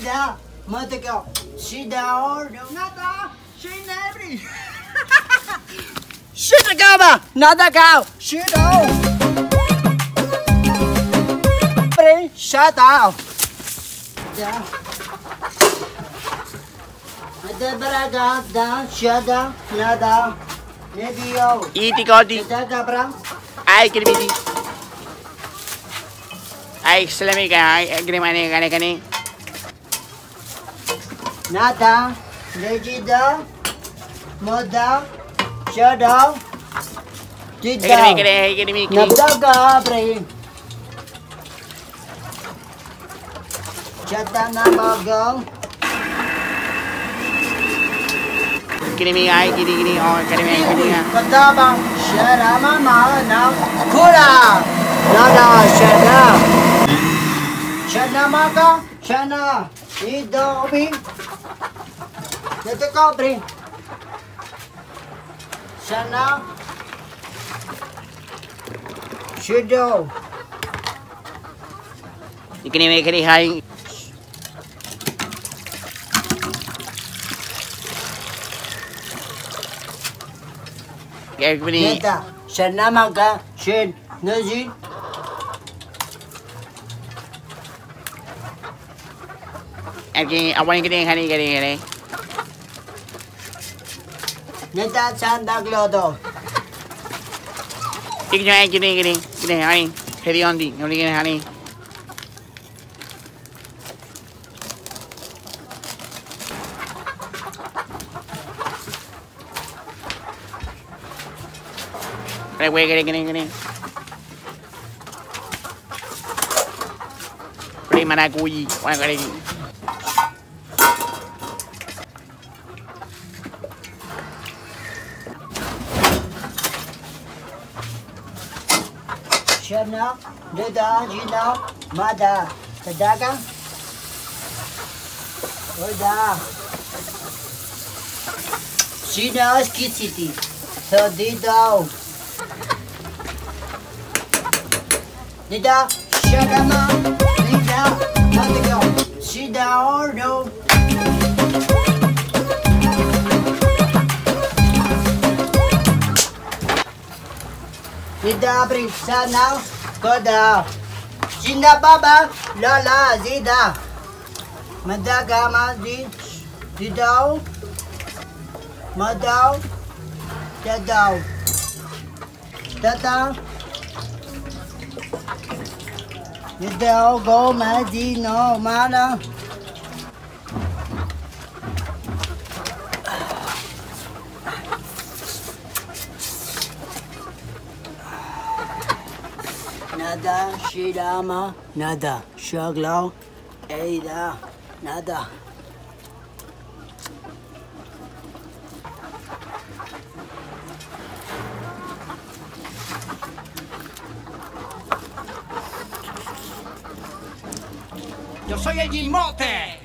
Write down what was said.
Nada, Mateo, sit down, nada, sit down. Sit down, nada cao, sit down. Shut down. Down. Nada braga, down, shut down, nada. Nedio. Iti kodi. Nada cabra. Ay kiribiti. Ay selami ka ay grimane kane. Nada, legida, moda, shut down. Tidak. Nada cabra. Chata na magong. Gini ay gini oh gini nga. Katabang sharama na kula. Nada shana. Shana maga shana. Ido bi. Dito ko bring. Shana. Shido. Gini may kani hay. Gini. Neta, shana maga shin nazi. Gini awan gini. Neta chanda glodo. Gini ay. Hedi ondi, noli gini hani. Gini. Pre mana kuyi, wana kare. Shana, deda, jina, mada, tadaga. Oda. Jina skititi. Tadidao. Nida, shadama, nida, madigo, sida ordo. Nida brisana, koda. Jinda baba, lala, zida. Madaga, madi, didao, madao, dadao. Tata. Nidao go madino mana. Nada shirama, nada shaglau, eida, nada. Yo soy el Gilmote.